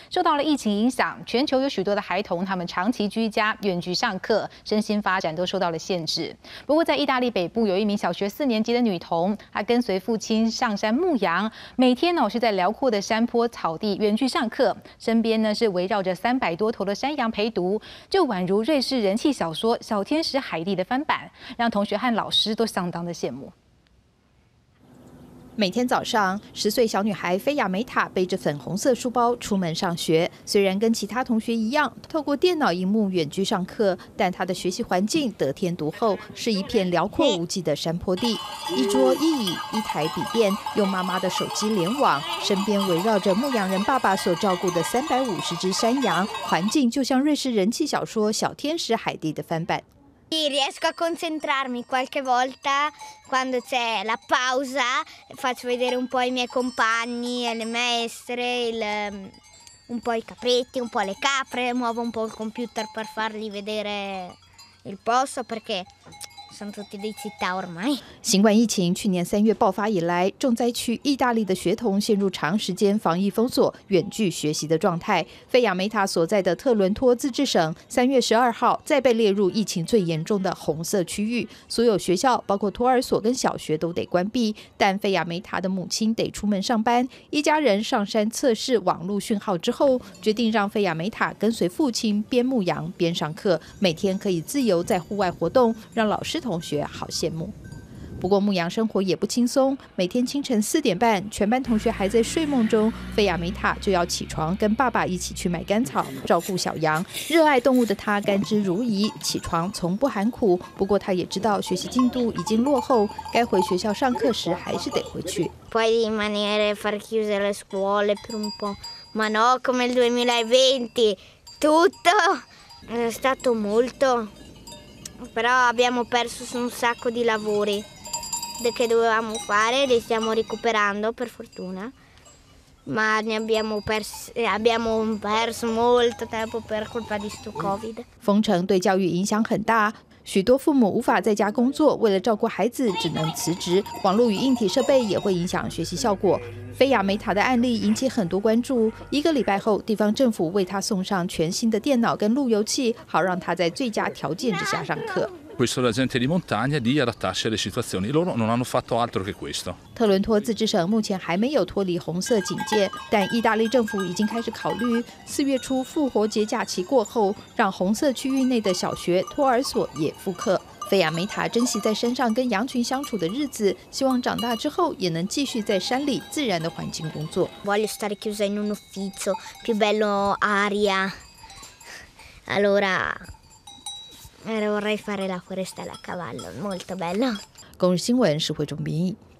受到了疫情影响，全球有许多的孩童他们长期居家、远距上课，身心发展都受到了限制。不过，在意大利北部有一名小学4年级的女童，她跟随父亲上山牧羊，每天是在辽阔的山坡草地远距上课，身边呢是围绕着300多头的山羊陪读，就宛如瑞士人气小说《小天使海蒂》的翻版，让同学和老师都相当的羡慕。 每天早上，10岁小女孩菲亚梅塔背着粉红色书包出门上学。虽然跟其他同学一样，透过电脑荧幕远距上课，但她的学习环境得天独厚，是一片辽阔无际的山坡地。一桌一椅，一台笔电，用妈妈的手机联网，身边围绕着牧羊人爸爸所照顾的350只山羊，环境就像瑞士人气小说《小天使海蒂》的翻版。 Riesco a concentrarmi qualche volta quando c'è la pausa, faccio vedere un po' i miei compagni e le maestre, un po' i capretti, un po' le capre, muovo un po' il computer per fargli vedere il posto perché sono tutti di città ormai。 新冠疫情去年3月爆发以来，重灾区意大利的学童陷入长时间防疫封锁、远距学习的状态。菲亚梅塔所在的特伦托自治省3月12号再被列入疫情最严重的红色区域，所有学校包括托儿所跟小学都得关闭。但菲亚梅塔的母亲得出门上班，一家人上山测试网络讯号之后，决定让菲亚梅塔跟随父亲边牧羊边上课，每天可以自由在户外活动，让老师同学好羡慕。不过牧羊生活也不轻松，每天清晨4点半，全班同学还在睡梦中，菲亚梅塔就要起床跟爸爸一起去买干草，照顾小羊。热爱动物的她甘之如饴，起床从不喊苦。不过她也知道学习进度已经落后，该回学校上课时还是得回去。 Puoi rimanere far chiuse le scuole per un po', ma no come il 2020, tutto è stato molto, però abbiamo perso un sacco di lavori che dovevamo fare, li stiamo recuperando per fortuna, ma ne abbiamo perso molto tempo per colpa di sto Covid。 封城对教育影响很大。许多父母无法在家工作，为了照顾孩子，只能辞职。网络与硬体设备也会影响学习效果。菲亚梅塔的案例引起很多关注。1个礼拜后，地方政府为她送上全新的电脑跟路由器，好让她在最佳条件之下上课。 Questo la gente di montagna di adattarsi alle situazioni. Loro non hanno fatto altro che questo。 特伦托自治省目前还没有脱离红色警戒，但意大利政府已经开始考虑4月初复活节假期过后，让红色区域内的小学、托儿所也复课。菲亚梅塔珍惜在山上跟羊群相处的日子，希望长大之后也能继续在山里自然的环境工作。 Voglio stare chiusa in un ufficio, più bello aria. Allora vorrei fare la forestella a cavallo, molto bello。 公日新闻，石慧中编译。